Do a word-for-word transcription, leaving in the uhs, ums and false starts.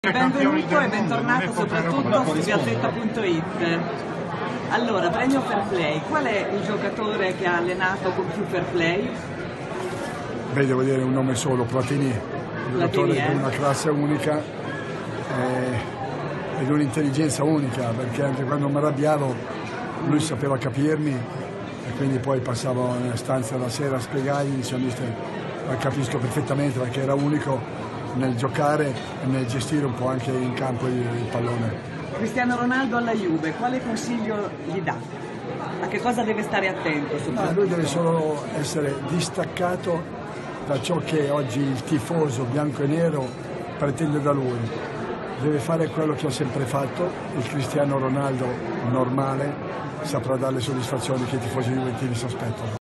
Benvenuto e bentornato soprattutto su Gazzetta punto it. Allora, premio Fair Play, qual è il giocatore che ha allenato con più Fair Play? Beh, devo dire un nome solo, Platini, un giocatore eh? con una classe unica eh, ed un'intelligenza unica, perché anche quando mi arrabbiavo lui sapeva capirmi e quindi poi passavo nella stanza la sera a spiegargli, diceva mister, la capisco perfettamente perché era unico nel giocare e nel gestire un po' anche in campo il, il pallone. Cristiano Ronaldo alla Juve, quale consiglio gli dà? A che cosa deve stare attento? No, lui deve solo essere distaccato da ciò che oggi il tifoso bianco e nero pretende da lui. Deve fare quello che ha sempre fatto, il Cristiano Ronaldo normale saprà dare le soddisfazioni che i tifosi juventini si aspettano.